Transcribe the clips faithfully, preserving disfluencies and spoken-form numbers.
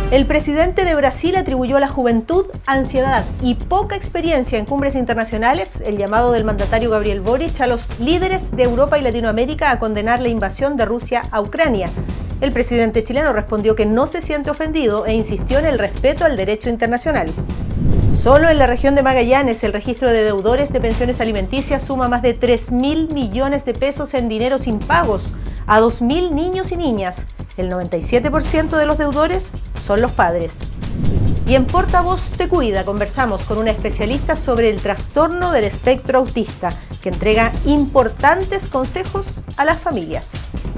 El presidente de Brasil atribuyó a la juventud, ansiedad y poca experiencia en cumbres internacionales el llamado del mandatario Gabriel Boric a los líderes de Europa y Latinoamérica a condenar la invasión de Rusia a Ucrania. El presidente chileno respondió que no se siente ofendido e insistió en el respeto al derecho internacional. Solo en la región de Magallanes, el registro de deudores de pensiones alimenticias suma más de tres mil millones de pesos en dinero sin pagos a dos mil niños y niñas. El noventa y siete por ciento de los deudores son los padres. Y en Portavoz Te Cuida conversamos con una especialista sobre el trastorno del espectro autista, que entrega importantes consejos a las familias.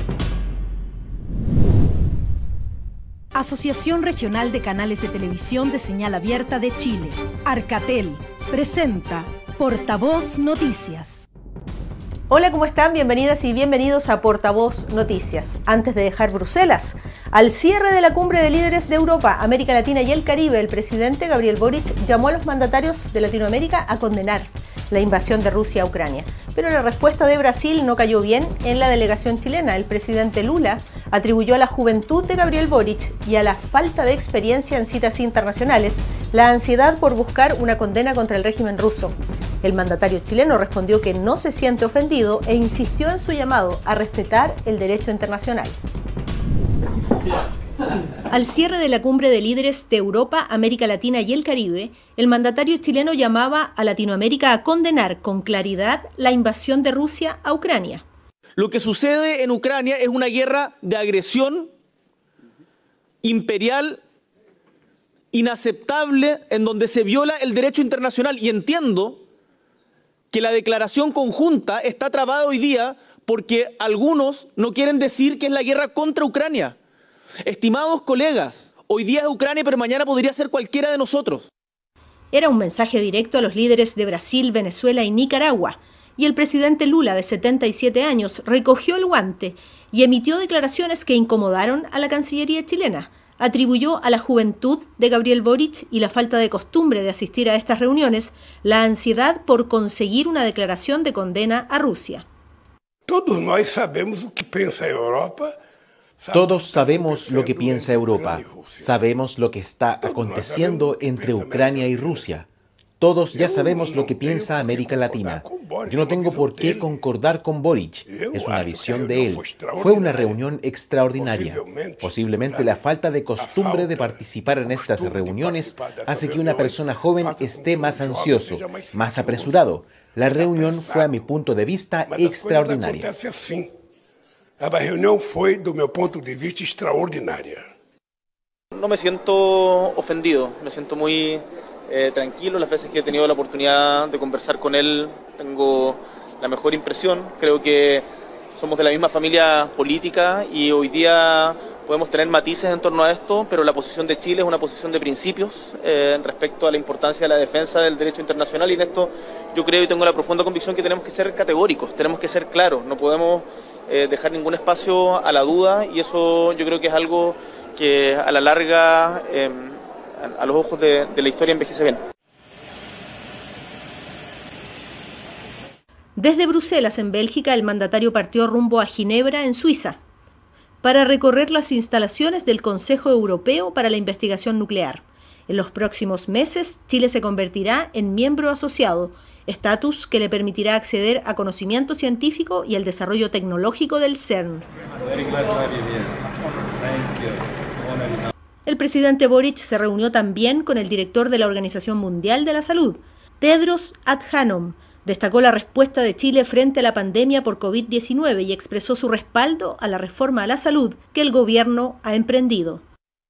Asociación Regional de Canales de Televisión de Señal Abierta de Chile, Arcatel, presenta Portavoz Noticias. Hola, ¿cómo están? Bienvenidas y bienvenidos a Portavoz Noticias. Antes de dejar Bruselas, al cierre de la cumbre de líderes de Europa, América Latina y el Caribe, el presidente Gabriel Boric llamó a los mandatarios de Latinoamérica a condenar la invasión de Rusia a Ucrania. Pero la respuesta de Brasil no cayó bien en la delegación chilena. El presidente Lula atribuyó a la juventud de Gabriel Boric y a la falta de experiencia en citas internacionales la ansiedad por buscar una condena contra el régimen ruso. El mandatario chileno respondió que no se siente ofendido e insistió en su llamado a respetar el derecho internacional. Al cierre de la cumbre de líderes de Europa, América Latina y el Caribe, el mandatario chileno llamaba a Latinoamérica a condenar con claridad la invasión de Rusia a Ucrania. Lo que sucede en Ucrania es una guerra de agresión imperial, inaceptable, en donde se viola el derecho internacional. Y entiendo que la declaración conjunta está trabada hoy día porque algunos no quieren decir que es la guerra contra Ucrania. Estimados colegas, hoy día es Ucrania, pero mañana podría ser cualquiera de nosotros. Era un mensaje directo a los líderes de Brasil, Venezuela y Nicaragua, y el presidente Lula, de setenta y siete años, recogió el guante y emitió declaraciones que incomodaron a la Cancillería chilena. Atribuyó a la juventud de Gabriel Boric y la falta de costumbre de asistir a estas reuniones la ansiedad por conseguir una declaración de condena a Rusia. Todos nós sabemos o que pensa Europa. Todos sabemos lo que piensa Europa, sabemos lo que está aconteciendo entre Ucrania y Rusia. Todos ya sabemos lo que piensa América Latina. Yo no tengo por qué concordar con Boric, es una visión de él. Fue una reunión extraordinaria. Posiblemente la falta de costumbre de participar en estas reuniones hace que una persona joven esté más ansioso, más apresurado. La reunión fue, a mi punto de vista, extraordinaria. La reunión fue, de mi punto de vista, extraordinaria. No me siento ofendido, me siento muy eh, tranquilo. Las veces que he tenido la oportunidad de conversar con él, tengo la mejor impresión. Creo que somos de la misma familia política y hoy día podemos tener matices en torno a esto, pero la posición de Chile es una posición de principios eh, respecto a la importancia de la defensa del derecho internacional, y en esto yo creo y tengo la profunda convicción que tenemos que ser categóricos, tenemos que ser claros, no podemos eh, dejar ningún espacio a la duda, y eso yo creo que es algo que a la larga, eh, a los ojos de, de la historia, envejece bien. Desde Bruselas, en Bélgica, el mandatario partió rumbo a Ginebra, en Suiza, para recorrer las instalaciones del Consejo Europeo para la Investigación Nuclear. En los próximos meses, Chile se convertirá en miembro asociado, estatus que le permitirá acceder a conocimiento científico y al desarrollo tecnológico del CERN. El presidente Boric se reunió también con el director de la Organización Mundial de la Salud, Tedros Adhanom. Destacó la respuesta de Chile frente a la pandemia por COVID diecinueve y expresó su respaldo a la reforma a la salud que el gobierno ha emprendido.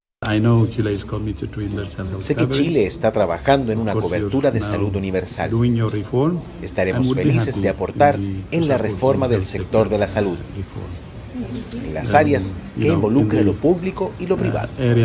Sé que Chile está trabajando en una cobertura de salud universal. Estaremos felices de aportar en la reforma del sector de la salud, en las áreas que involucran lo público y lo privado.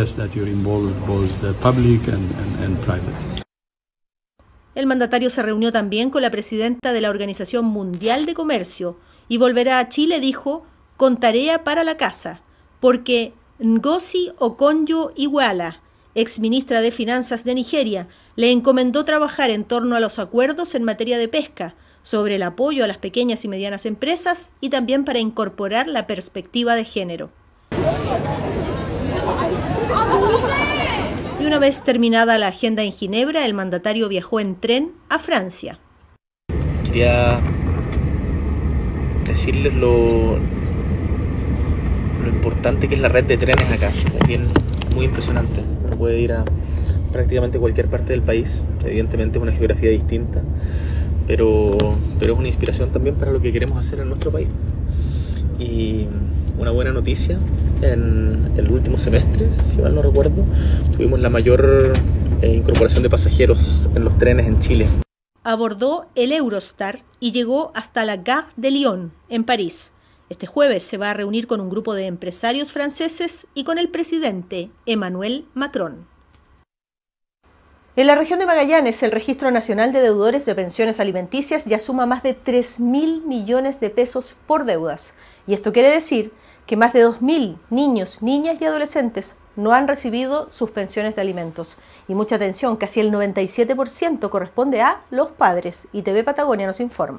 El mandatario se reunió también con la presidenta de la Organización Mundial de Comercio y volverá a Chile, dijo, con tarea para la casa, porque Ngozi Okonjo-Iweala, exministra de Finanzas de Nigeria, le encomendó trabajar en torno a los acuerdos en materia de pesca, sobre el apoyo a las pequeñas y medianas empresas y también para incorporar la perspectiva de género. Y una vez terminada la agenda en Ginebra, el mandatario viajó en tren a Francia. Quería decirles lo, lo importante que es la red de trenes acá. Es bien, muy impresionante. Uno puede ir a prácticamente cualquier parte del país. Evidentemente es una geografía distinta, pero, pero es una inspiración también para lo que queremos hacer en nuestro país. Y una buena noticia, en el último semestre, si mal no recuerdo, tuvimos la mayor eh, incorporación de pasajeros en los trenes en Chile. Abordó el Eurostar y llegó hasta la Gare de Lyon, en París. Este jueves se va a reunir con un grupo de empresarios franceses y con el presidente Emmanuel Macron. En la región de Magallanes, el Registro Nacional de Deudores de Pensiones Alimenticias ya suma más de tres mil millones de pesos por deudas. Y esto quiere decir que más de dos mil niños, niñas y adolescentes no han recibido sus pensiones de alimentos. Y mucha atención, casi el noventa y siete por ciento corresponde a los padres. Y T V Patagonia nos informa.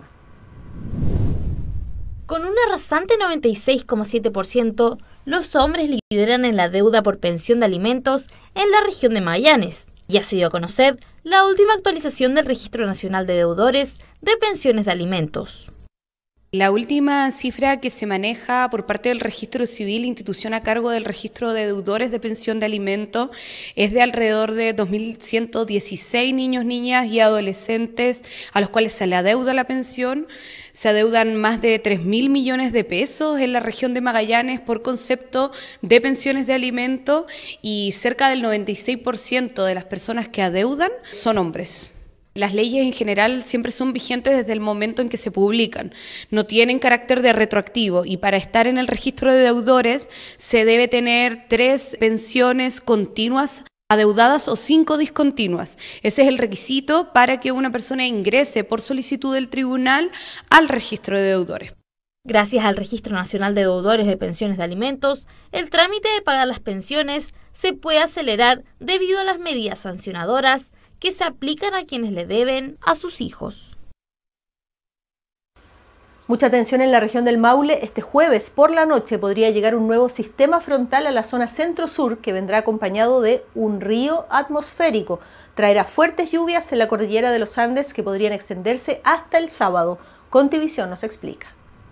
Con un arrasante noventa y seis coma siete por ciento, los hombres lideran en la deuda por pensión de alimentos en la región de Magallanes. Y ha sido a conocer la última actualización del Registro Nacional de Deudores de Pensiones de Alimentos. La última cifra que se maneja por parte del Registro Civil, institución a cargo del Registro de Deudores de Pensión de Alimentos, es de alrededor de dos mil ciento dieciséis niños, niñas y adolescentes a los cuales se le adeuda la pensión. Se adeudan más de tres mil millones de pesos en la región de Magallanes por concepto de pensiones de alimentos y cerca del noventa y seis por ciento de las personas que adeudan son hombres. Las leyes en general siempre son vigentes desde el momento en que se publican, no tienen carácter de retroactivo y para estar en el registro de deudores se debe tener tres pensiones continuas adeudadas o cinco discontinuas. Ese es el requisito para que una persona ingrese por solicitud del tribunal al registro de deudores. Gracias al Registro Nacional de Deudores de Pensiones de Alimentos, el trámite de pagar las pensiones se puede acelerar debido a las medidas sancionadoras que se aplican a quienes le deben a sus hijos. Mucha atención en la región del Maule. Este jueves por la noche podría llegar un nuevo sistema frontal a la zona centro-sur que vendrá acompañado de un río atmosférico. Traerá fuertes lluvias en la cordillera de los Andes que podrían extenderse hasta el sábado. Contivisión nos explica.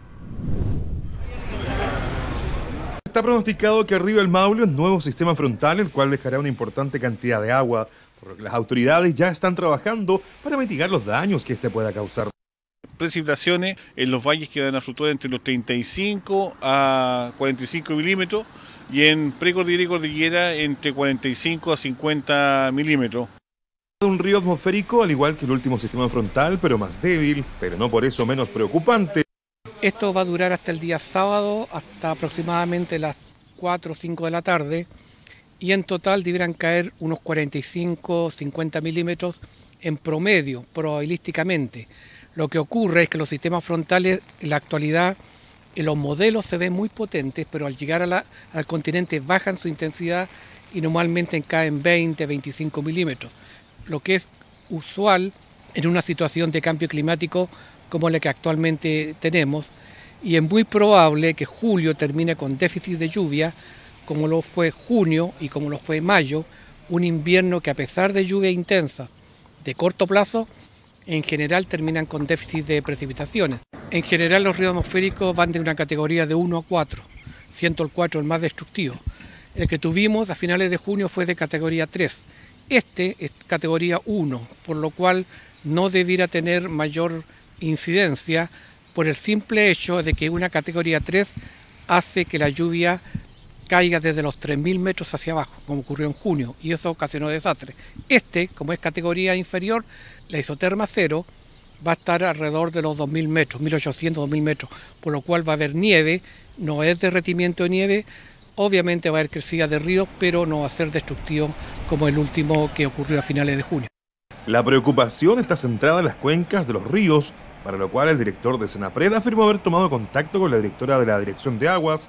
Está pronosticado que arriba el Maule un nuevo sistema frontal, el cual dejará una importante cantidad de agua, por lo que las autoridades ya están trabajando para mitigar los daños que este pueda causar. Precipitaciones en los valles que van a fluctuar entre los treinta y cinco a cuarenta y cinco milímetros y en precordillera y cordillera entre cuarenta y cinco a cincuenta milímetros. Un río atmosférico al igual que el último sistema frontal, pero más débil, pero no por eso menos preocupante. Esto va a durar hasta el día sábado, hasta aproximadamente las cuatro o cinco de la tarde, y en total deberán caer unos cuarenta y cinco a cincuenta milímetros en promedio, probabilísticamente. Lo que ocurre es que los sistemas frontales en la actualidad, en los modelos se ven muy potentes, pero al llegar a la, al continente bajan su intensidad y normalmente caen veinte a veinticinco milímetros, lo que es usual en una situación de cambio climático como la que actualmente tenemos, y es muy probable que julio termine con déficit de lluvia, como lo fue junio y como lo fue mayo, un invierno que a pesar de lluvias intensas de corto plazo, en general terminan con déficit de precipitaciones. En general los ríos atmosféricos van de una categoría de uno a cuatro, siendo el cuatro el más destructivo. El que tuvimos a finales de junio fue de categoría tres. Este es categoría uno, por lo cual no debiera tener mayor incidencia por el simple hecho de que una categoría tres hace que la lluvia caiga desde los tres mil metros hacia abajo, como ocurrió en junio, y eso ocasionó desastre. Este, como es categoría inferior, la isoterma cero va a estar alrededor de los dos mil metros, mil ochocientos, dos mil metros, por lo cual va a haber nieve, no es derretimiento de nieve, obviamente va a haber crecida de ríos, pero no va a ser destructivo como el último que ocurrió a finales de junio. La preocupación está centrada en las cuencas de los ríos, para lo cual el director de Senapred afirmó haber tomado contacto con la directora de la Dirección de Aguas.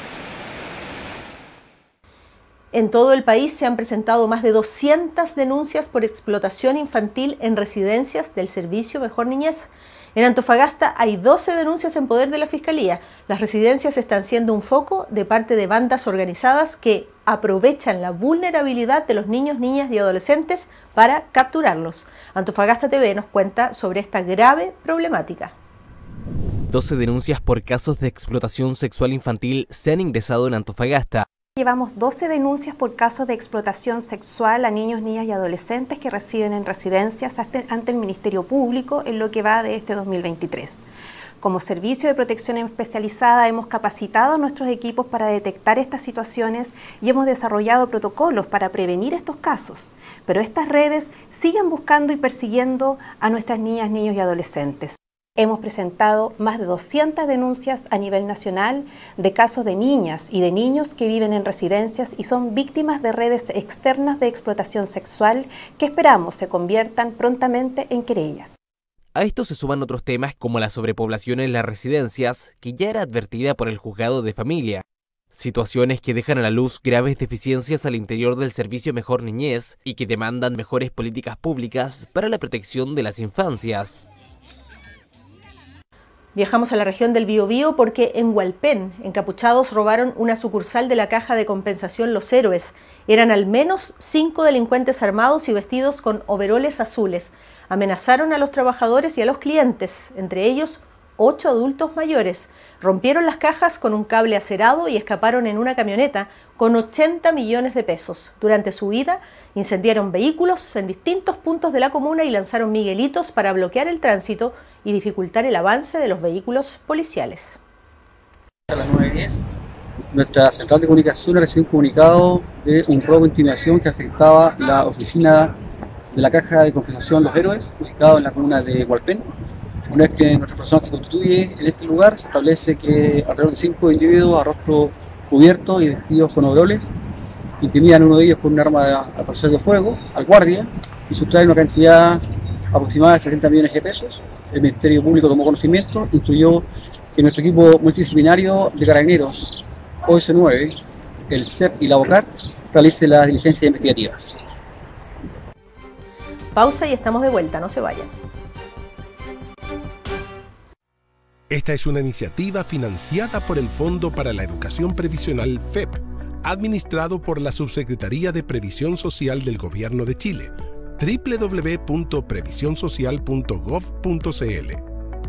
En todo el país se han presentado más de doscientas denuncias por explotación infantil en residencias del Servicio Mejor Niñez. En Antofagasta hay doce denuncias en poder de la Fiscalía. Las residencias están siendo un foco de parte de bandas organizadas que aprovechan la vulnerabilidad de los niños, niñas y adolescentes para capturarlos. Antofagasta T V nos cuenta sobre esta grave problemática. doce denuncias por casos de explotación sexual infantil se han ingresado en Antofagasta. Llevamos doce denuncias por casos de explotación sexual a niños, niñas y adolescentes que residen en residencias ante el Ministerio Público en lo que va de este dos mil veintitrés. Como servicio de protección especializada hemos capacitado a nuestros equipos para detectar estas situaciones y hemos desarrollado protocolos para prevenir estos casos. Pero estas redes siguen buscando y persiguiendo a nuestras niñas, niños y adolescentes. Hemos presentado más de doscientas denuncias a nivel nacional de casos de niñas y de niños que viven en residencias y son víctimas de redes externas de explotación sexual que esperamos se conviertan prontamente en querellas. A esto se suman otros temas como la sobrepoblación en las residencias, que ya era advertida por el Juzgado de Familia. Situaciones que dejan a la luz graves deficiencias al interior del servicio Mejor Niñez y que demandan mejores políticas públicas para la protección de las infancias. Viajamos a la región del Biobío porque en Hualpén, encapuchados robaron una sucursal de la Caja de Compensación Los Héroes. Eran al menos cinco delincuentes armados y vestidos con overoles azules. Amenazaron a los trabajadores y a los clientes, entre ellos ocho adultos mayores. Rompieron las cajas con un cable acerado y escaparon en una camioneta con ochenta millones de pesos. Durante su huida, incendiaron vehículos en distintos puntos de la comuna y lanzaron miguelitos para bloquear el tránsito y dificultar el avance de los vehículos policiales. A las nueve diez, nuestra central de comunicación recibió un comunicado de un robo de intimidación que afectaba la oficina de la Caja de Compensación Los Héroes, ubicado en la comuna de Hualpén. Una vez que nuestra persona se constituye en este lugar, se establece que alrededor de cinco individuos a rostro cubierto y vestidos con overoles intimidan a uno de ellos con un arma a parecer de fuego al guardia y sustraen una cantidad aproximada de sesenta millones de pesos. El Ministerio Público tomó conocimiento, instruyó que nuestro equipo multidisciplinario de carabineros O S nueve, el C E P y la OCAR realice las diligencias investigativas. Pausa y estamos de vuelta, no se vayan. Esta es una iniciativa financiada por el Fondo para la Educación Previsional F E P, administrado por la Subsecretaría de Previsión Social del Gobierno de Chile, doble u doble u doble u punto previsión social punto gov punto c l.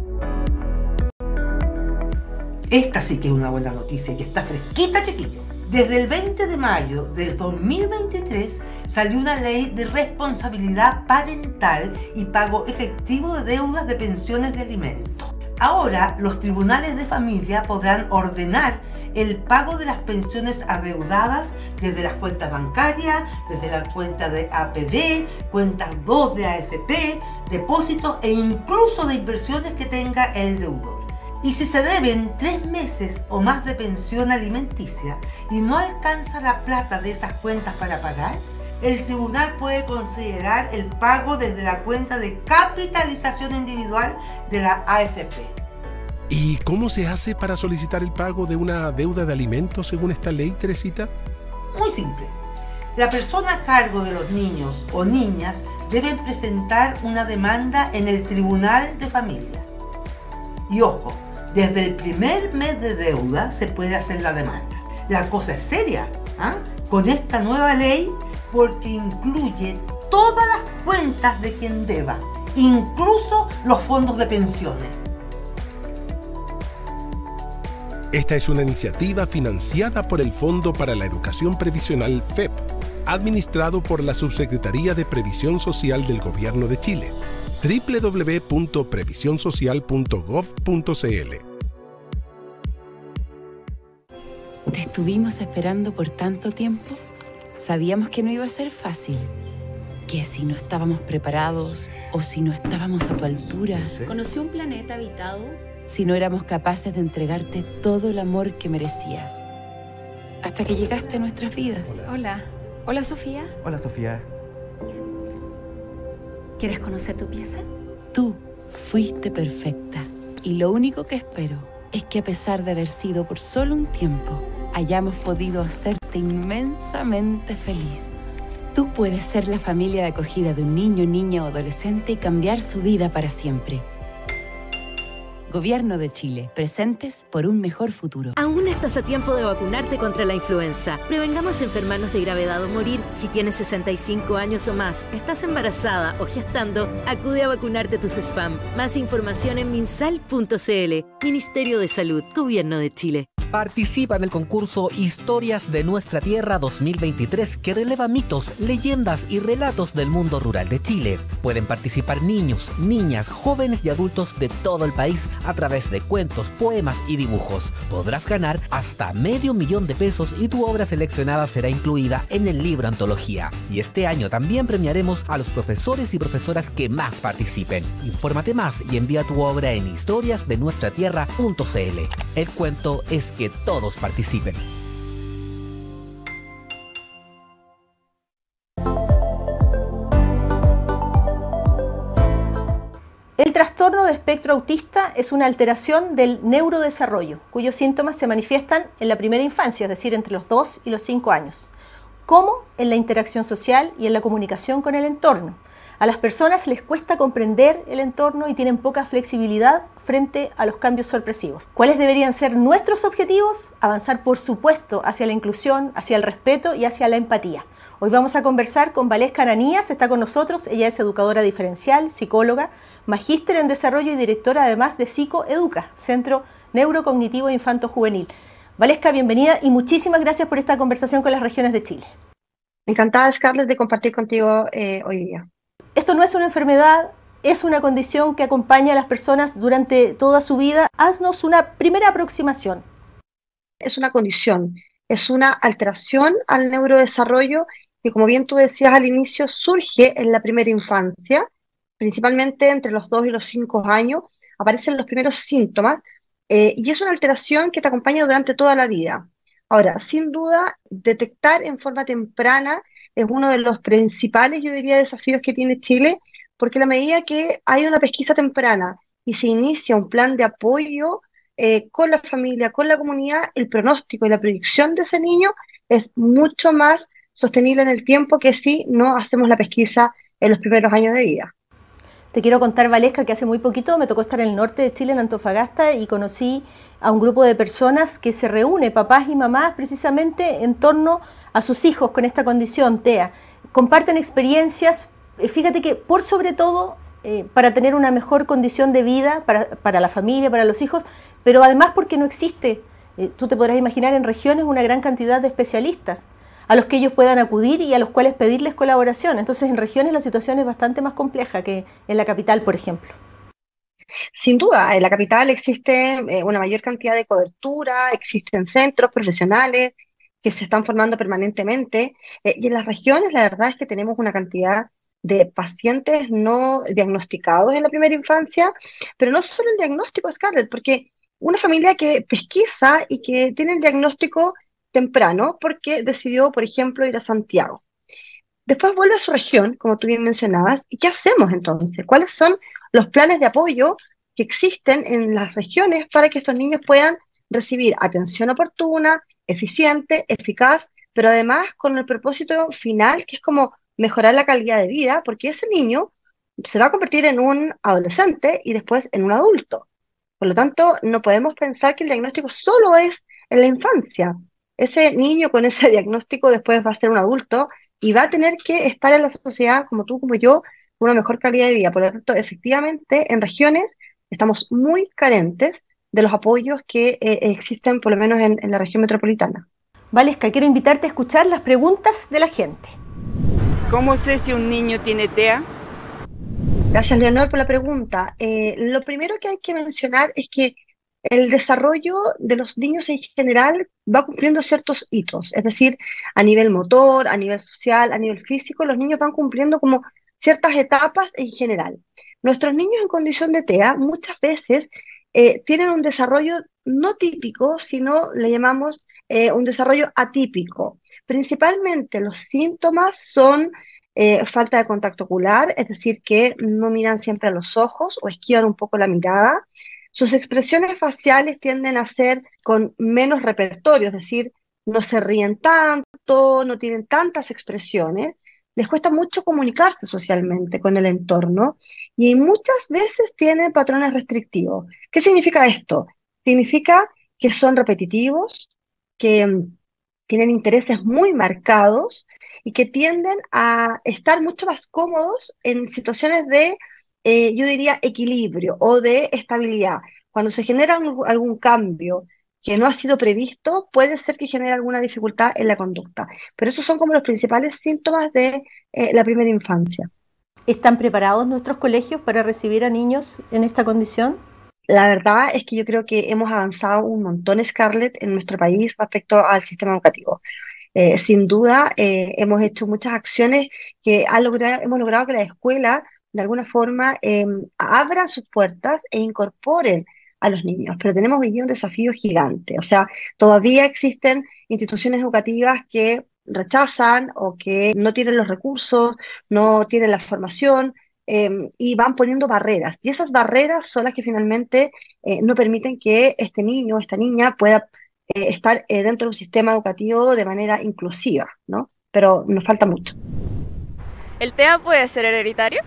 Esta sí que es una buena noticia y está fresquita, chiquillo. Desde el veinte de mayo del dos mil veintitrés salió una ley de responsabilidad parental y pago efectivo de deudas de pensiones de alimentos. Ahora, los tribunales de familia podrán ordenar el pago de las pensiones adeudadas desde las cuentas bancarias, desde la cuenta de A P B, cuentas dos de A F P, depósitos e incluso de inversiones que tenga el deudor. Y si se deben tres meses o más de pensión alimenticia y no alcanza la plata de esas cuentas para pagar, el tribunal puede considerar el pago desde la cuenta de capitalización individual de la A F P. ¿Y cómo se hace para solicitar el pago de una deuda de alimentos según esta ley, Teresita? Muy simple. La persona a cargo de los niños o niñas deben presentar una demanda en el Tribunal de Familia. Y ojo, desde el primer mes de deuda se puede hacer la demanda. La cosa es seria, ¿ah? Con esta nueva ley, porque incluye todas las cuentas de quien deba, incluso los fondos de pensiones. Esta es una iniciativa financiada por el Fondo para la Educación Previsional F E P, administrado por la Subsecretaría de Previsión Social del Gobierno de Chile, doble u doble u doble u punto previsión social punto gov punto c l. Te estuvimos esperando por tanto tiempo. Sabíamos que no iba a ser fácil, que si no estábamos preparados o si no estábamos a tu altura. Conocí un planeta habitado. Si no éramos capaces de entregarte todo el amor que merecías. Hasta que llegaste a nuestras vidas. Hola. Hola, Hola Sofía. Hola Sofía. ¿Quieres conocer tu pieza? Tú fuiste perfecta. Y lo único que espero es que a pesar de haber sido por solo un tiempo, hayamos podido hacerte inmensamente feliz. Tú puedes ser la familia de acogida de un niño, niña o adolescente y cambiar su vida para siempre. Gobierno de Chile, presentes por un mejor futuro. Aún estás a tiempo de vacunarte contra la influenza. Prevengamos enfermarnos de gravedad o morir. Si tienes sesenta y cinco años o más, estás embarazada o gestando, acude a vacunarte tus S F A M. Más información en minsal punto c l. Ministerio de Salud, Gobierno de Chile. Participa en el concurso Historias de Nuestra Tierra dos mil veintitrés que releva mitos, leyendas y relatos del mundo rural de Chile. Pueden participar niños, niñas, jóvenes y adultos de todo el país a través de cuentos, poemas y dibujos. Podrás ganar hasta medio millón de pesos y tu obra seleccionada será incluida en el libro antología. Y este año también premiaremos a los profesores y profesoras que más participen. Infórmate más y envía tu obra en historias de nuestra tierra punto c l. El cuento es que todos participen. El trastorno de espectro autista es una alteración del neurodesarrollo, cuyos síntomas se manifiestan en la primera infancia, es decir, entre los dos y los cinco años, como en la interacción social y en la comunicación con el entorno. A las personas les cuesta comprender el entorno y tienen poca flexibilidad frente a los cambios sorpresivos. ¿Cuáles deberían ser nuestros objetivos? Avanzar, por supuesto, hacia la inclusión, hacia el respeto y hacia la empatía. Hoy vamos a conversar con Valesca Ananías, está con nosotros, ella es educadora diferencial, psicóloga, magíster en desarrollo y directora además de Psicoeduca, Centro Neurocognitivo Infanto Juvenil. Valesca, bienvenida y muchísimas gracias por esta conversación con las regiones de Chile. Encantada, Scarlett, de compartir contigo eh, hoy día. Esto no es una enfermedad, es una condición que acompaña a las personas durante toda su vida. Haznos una primera aproximación. Es una condición, es una alteración al neurodesarrollo que, como bien tú decías al inicio, surge en la primera infancia, principalmente entre los dos y los cinco años, aparecen los primeros síntomas, eh, y es una alteración que te acompaña durante toda la vida. Ahora, sin duda, detectar en forma temprana es uno de los principales, yo diría, desafíos que tiene Chile, porque a la medida que hay una pesquisa temprana y se inicia un plan de apoyo eh, con la familia, con la comunidad, el pronóstico y la predicción de ese niño es mucho más sostenible en el tiempo que si no hacemos la pesquisa en los primeros años de vida. Te quiero contar, Valesca, que hace muy poquito me tocó estar en el norte de Chile, en Antofagasta, y conocí a un grupo de personas que se reúne, papás y mamás, precisamente en torno a sus hijos con esta condición, T E A. Comparten experiencias, fíjate que por sobre todo eh, para tener una mejor condición de vida para, para la familia, para los hijos, pero además porque no existe, eh, tú te podrás imaginar, en regiones una gran cantidad de especialistas a los que ellos puedan acudir y a los cuales pedirles colaboración. Entonces, en regiones la situación es bastante más compleja que en la capital, por ejemplo. Sin duda, en la capital existe eh, una mayor cantidad de cobertura, existen centros profesionales que se están formando permanentemente, eh, y en las regiones la verdad es que tenemos una cantidad de pacientes no diagnosticados en la primera infancia, pero no solo el diagnóstico, Scarlett, porque una familia que pesquisa y que tiene el diagnóstico temprano porque decidió, por ejemplo, ir a Santiago. Después vuelve a su región, como tú bien mencionabas, ¿y qué hacemos entonces? ¿Cuáles son los planes de apoyo que existen en las regiones para que estos niños puedan recibir atención oportuna, eficiente, eficaz, pero además con el propósito final, que es como mejorar la calidad de vida, porque ese niño se va a convertir en un adolescente y después en un adulto. Por lo tanto, no podemos pensar que el diagnóstico solo es en la infancia. Ese niño con ese diagnóstico después va a ser un adulto y va a tener que estar en la sociedad, como tú, como yo, con una mejor calidad de vida. Por lo tanto, efectivamente, en regiones estamos muy carentes de los apoyos que eh, existen, por lo menos en, en la región metropolitana. Valesca, quiero invitarte a escuchar las preguntas de la gente. ¿Cómo sé si un niño tiene T E A? Gracias, Leonor, por la pregunta. Eh, lo primero que hay que mencionar es que el desarrollo de los niños en general va cumpliendo ciertos hitos, es decir, a nivel motor, a nivel social, a nivel físico, los niños van cumpliendo como ciertas etapas en general. Nuestros niños en condición de T E A muchas veces eh, tienen un desarrollo no típico, sino le llamamos eh, un desarrollo atípico. Principalmente los síntomas son eh, falta de contacto ocular, es decir, que no miran siempre a los ojos o esquivan un poco la mirada. Sus expresiones faciales tienden a ser con menos repertorio, es decir, no se ríen tanto, no tienen tantas expresiones. les cuesta mucho comunicarse socialmente con el entorno y muchas veces tienen patrones restrictivos. ¿Qué significa esto? Significa que son repetitivos, que mm, tienen intereses muy marcados y que tienden a estar mucho más cómodos en situaciones de, eh, yo diría, equilibrio o de estabilidad. Cuando se genera algún, algún cambio que no ha sido previsto, puede ser que genere alguna dificultad en la conducta. Pero esos son como los principales síntomas de eh, la primera infancia. ¿Están preparados nuestros colegios para recibir a niños en esta condición? La verdad es que yo creo que hemos avanzado un montón, Scarlett, en nuestro país respecto al sistema educativo. Eh, sin duda, eh, hemos hecho muchas acciones que ha logrado, hemos logrado que la escuela, de alguna forma, eh, abra sus puertas e incorporen a los niños. Pero tenemos hoy día un desafío gigante. O sea, todavía existen instituciones educativas que rechazan o que no tienen los recursos, no tienen la formación, eh, y van poniendo barreras. Y esas barreras son las que finalmente eh, no permiten que este niño o esta niña pueda eh, estar eh, dentro de un sistema educativo de manera inclusiva, ¿no? Pero nos falta mucho. ¿El T E A puede ser hereditario?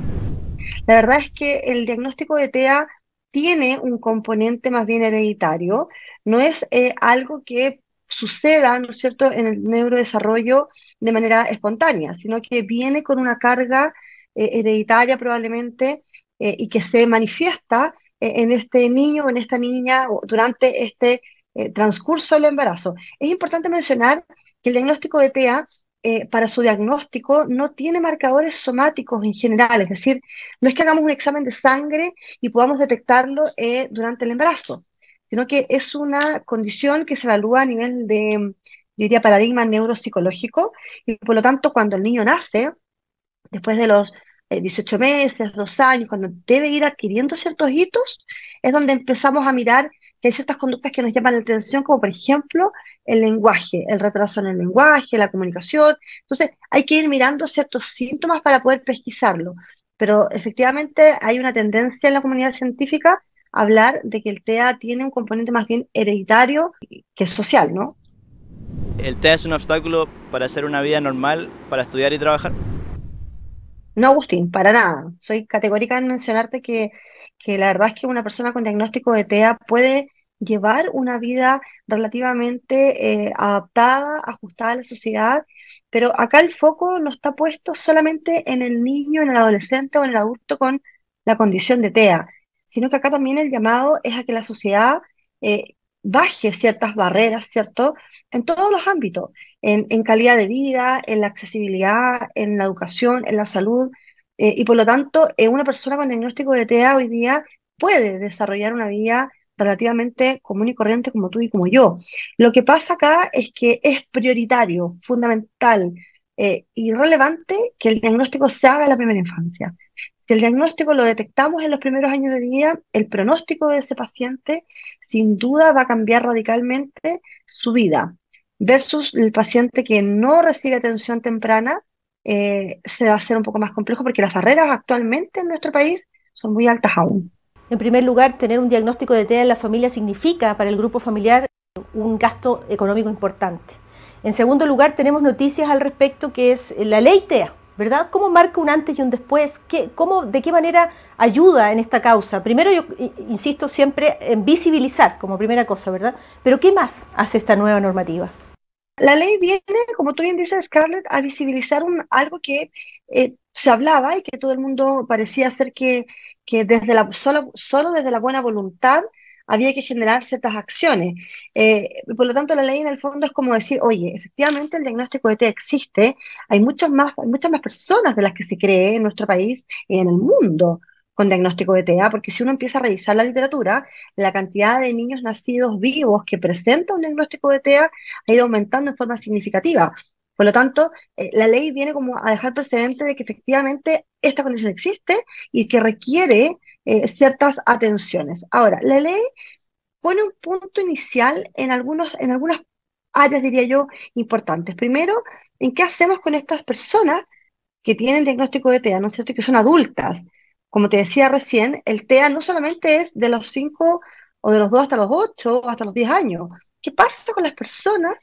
La verdad es que el diagnóstico de T E A tiene un componente más bien hereditario, no es eh, algo que suceda, ¿no es cierto?, en el neurodesarrollo de manera espontánea, sino que viene con una carga eh, hereditaria probablemente eh, y que se manifiesta eh, en este niño o en esta niña o durante este eh, transcurso del embarazo. Es importante mencionar que el diagnóstico de T E A Eh, para su diagnóstico no tiene marcadores somáticos en general, es decir, no es que hagamos un examen de sangre y podamos detectarlo eh, durante el embarazo, sino que es una condición que se evalúa a nivel de, yo diría, paradigma neuropsicológico, y por lo tanto cuando el niño nace, después de los eh, dieciocho meses, dos años, cuando debe ir adquiriendo ciertos hitos, es donde empezamos a mirar que hay ciertas conductas que nos llaman la atención, como por ejemplo el lenguaje, el retraso en el lenguaje, la comunicación. Entonces hay que ir mirando ciertos síntomas para poder pesquisarlo, pero efectivamente hay una tendencia en la comunidad científica a hablar de que el T E A tiene un componente más bien hereditario que social, ¿no? ¿El T E A es un obstáculo para hacer una vida normal, para estudiar y trabajar? No, Agustín, para nada. Soy categórica en mencionarte que, que la verdad es que una persona con diagnóstico de T E A puede llevar una vida relativamente eh, adaptada, ajustada a la sociedad, pero acá el foco no está puesto solamente en el niño, en el adolescente o en el adulto con la condición de T E A, sino que acá también el llamado es a que la sociedad eh, baje ciertas barreras, ¿cierto?, en todos los ámbitos, en, en calidad de vida, en la accesibilidad, en la educación, en la salud, eh, y por lo tanto, eh, una persona con diagnóstico de T E A hoy día puede desarrollar una vida relativamente común y corriente como tú y como yo. Lo que pasa acá es que es prioritario, fundamental, eh, y relevante que el diagnóstico se haga en la primera infancia. Si el diagnóstico lo detectamos en los primeros años de vida, el pronóstico de ese paciente sin duda va a cambiar radicalmente su vida, versus el paciente que no recibe atención temprana, eh, se va a hacer un poco más complejo porque las barreras actualmente en nuestro país son muy altas aún. En primer lugar, tener un diagnóstico de T E A en la familia significa para el grupo familiar un gasto económico importante. En segundo lugar, tenemos noticias al respecto, que es la ley T E A, ¿verdad? ¿Cómo marca un antes y un después? ¿Qué, cómo, ¿De qué manera ayuda en esta causa? Primero, yo insisto siempre en visibilizar como primera cosa, ¿verdad? Pero ¿qué más hace esta nueva normativa? La ley viene, como tú bien dices, Scarlett, a visibilizar un, algo que eh, se hablaba y que todo el mundo parecía ser que, que desde la, solo, solo desde la buena voluntad había que generar ciertas acciones. Eh, por lo tanto, la ley en el fondo es como decir, oye, efectivamente el diagnóstico de T E A existe, hay, muchos más, hay muchas más personas de las que se cree en nuestro país y en el mundo con diagnóstico de T E A, porque si uno empieza a revisar la literatura, la cantidad de niños nacidos vivos que presentan un diagnóstico de T E A ha ido aumentando en forma significativa. Por lo tanto, eh, la ley viene como a dejar precedente de que efectivamente esta condición existe y que requiere eh, ciertas atenciones. Ahora, la ley pone un punto inicial en, algunos, en algunas áreas, diría yo, importantes. Primero, en qué hacemos con estas personas que tienen diagnóstico de T E A, ¿no es cierto?, que son adultas. Como te decía recién, el T E A no solamente es de los cinco o de los dos hasta los ocho o hasta los diez años. ¿Qué pasa con las personas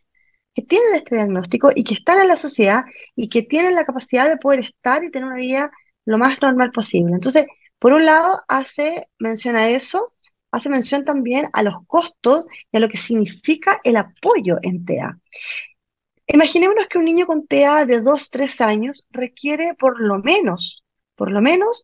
que tienen este diagnóstico y que están en la sociedad y que tienen la capacidad de poder estar y tener una vida lo más normal posible. Entonces, por un lado, hace mención a eso, hace mención también a los costos y a lo que significa el apoyo en T E A. Imaginémonos que un niño con T E A de dos, tres años requiere por lo menos, por lo menos,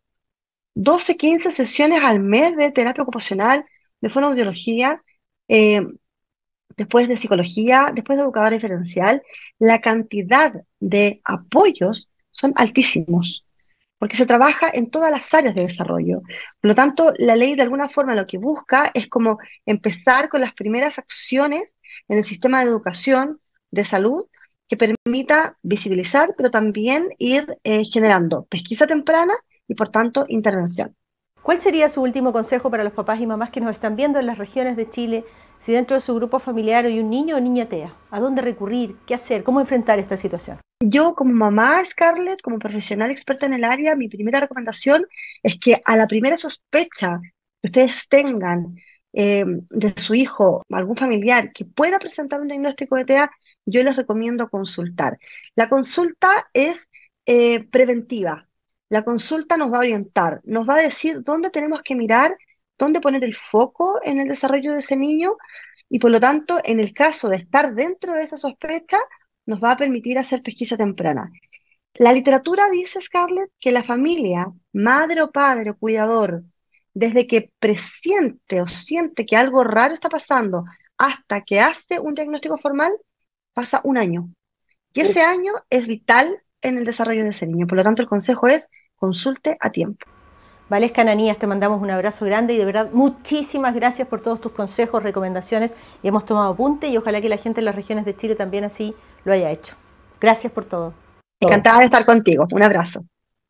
doce, quince sesiones al mes de terapia ocupacional, de fonoaudiología, eh, después de psicología, después de educador diferencial. La cantidad de apoyos son altísimos, porque se trabaja en todas las áreas de desarrollo. Por lo tanto, la ley de alguna forma lo que busca es como empezar con las primeras acciones en el sistema de educación, de salud, que permita visibilizar, pero también ir eh, generando pesquisa temprana y, por tanto, intervención. ¿Cuál sería su último consejo para los papás y mamás que nos están viendo en las regiones de Chile? Si dentro de su grupo familiar hay un niño o niña T E A, ¿a dónde recurrir? ¿Qué hacer? ¿Cómo enfrentar esta situación? Yo, como mamá, Scarlett, como profesional experta en el área, mi primera recomendación es que a la primera sospecha que ustedes tengan eh, de su hijo, algún familiar que pueda presentar un diagnóstico de T E A, yo les recomiendo consultar. La consulta es eh, preventiva. La consulta nos va a orientar, nos va a decir dónde tenemos que mirar, dónde poner el foco en el desarrollo de ese niño y, por lo tanto, en el caso de estar dentro de esa sospecha, nos va a permitir hacer pesquisa temprana. La literatura dice, Scarlett, que la familia, madre o padre o cuidador, desde que presiente o siente que algo raro está pasando hasta que hace un diagnóstico formal, pasa un año. Y ese año es vital en el desarrollo de ese niño. Por lo tanto, el consejo es consulte a tiempo. Valesca Ananías, te mandamos un abrazo grande y de verdad muchísimas gracias por todos tus consejos, recomendaciones, y hemos tomado apunte y ojalá que la gente en las regiones de Chile también así lo haya hecho. Gracias por todo. Encantada de estar contigo. Un abrazo.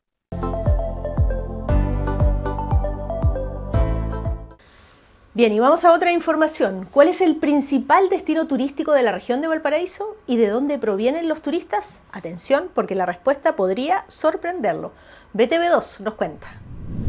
Bien, y vamos a otra información. ¿Cuál es el principal destino turístico de la región de Valparaíso y de dónde provienen los turistas? Atención, porque la respuesta podría sorprenderlo. B T V dos nos cuenta.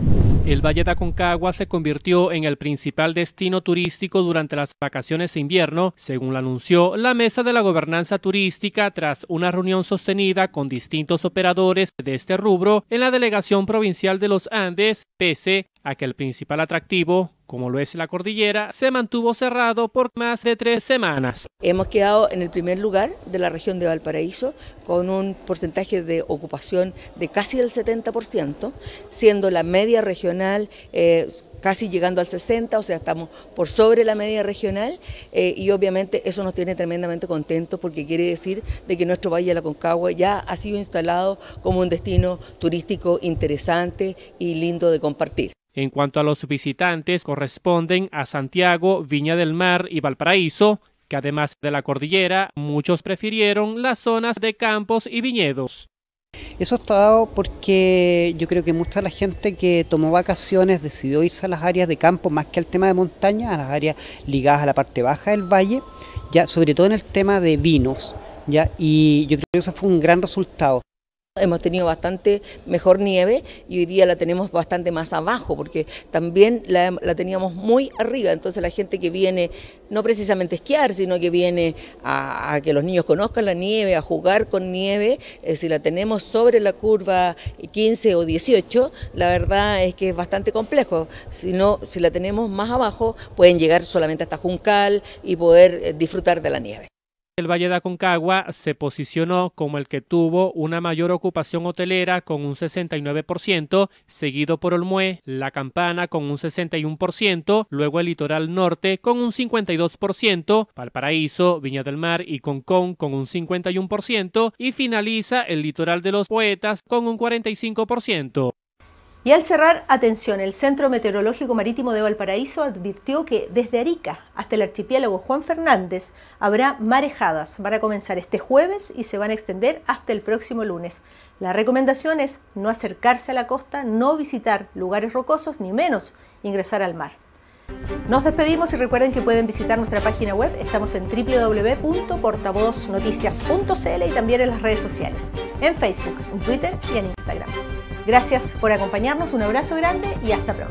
El Valle de Aconcagua se convirtió en el principal destino turístico durante las vacaciones de invierno, según lo anunció la Mesa de la Gobernanza Turística tras una reunión sostenida con distintos operadores de este rubro en la Delegación Provincial de los Andes, pese a que el principal atractivo, como lo es la cordillera, se mantuvo cerrado por más de tres semanas. Hemos quedado en el primer lugar de la región de Valparaíso con un porcentaje de ocupación de casi el setenta por ciento, siendo la media regional eh, casi llegando al sesenta por ciento, o sea, estamos por sobre la media regional eh, y obviamente eso nos tiene tremendamente contentos porque quiere decir de que nuestro Valle de Aconcagua ya ha sido instalado como un destino turístico interesante y lindo de compartir. En cuanto a los visitantes, corresponden a Santiago, Viña del Mar y Valparaíso, que además de la cordillera, muchos prefirieron las zonas de campos y viñedos. Eso está dado porque yo creo que mucha la gente que tomó vacaciones decidió irse a las áreas de campo más que al tema de montaña, a las áreas ligadas a la parte baja del valle, ya sobre todo en el tema de vinos, ya, y yo creo que eso fue un gran resultado. Hemos tenido bastante mejor nieve y hoy día la tenemos bastante más abajo porque también la, la teníamos muy arriba, entonces la gente que viene no precisamente a esquiar, sino que viene a, a que los niños conozcan la nieve, a jugar con nieve, eh, si la tenemos sobre la curva quince o dieciocho, la verdad es que es bastante complejo, si, no, si la tenemos más abajo pueden llegar solamente hasta Juncal y poder eh, disfrutar de la nieve. El Valle de Aconcagua se posicionó como el que tuvo una mayor ocupación hotelera con un sesenta y nueve por ciento, seguido por Olmué, La Campana con un sesenta y uno por ciento, luego el Litoral Norte con un cincuenta y dos por ciento, Valparaíso, Viña del Mar y Concón con un cincuenta y uno por ciento y finaliza el Litoral de los Poetas con un cuarenta y cinco por ciento. Y al cerrar, atención, el Centro Meteorológico Marítimo de Valparaíso advirtió que desde Arica hasta el archipiélago Juan Fernández habrá marejadas. Van a comenzar este jueves y se van a extender hasta el próximo lunes. La recomendación es no acercarse a la costa, no visitar lugares rocosos, ni menos ingresar al mar. Nos despedimos y recuerden que pueden visitar nuestra página web. Estamos en w w w punto portavoz noticias punto c l y también en las redes sociales, en Facebook, en Twitter y en Instagram. Gracias por acompañarnos, un abrazo grande y hasta pronto.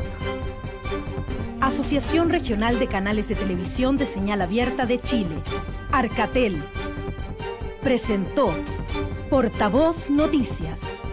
Asociación Regional de Canales de Televisión de Señal Abierta de Chile, Arcatel. presentó Portavoz Noticias.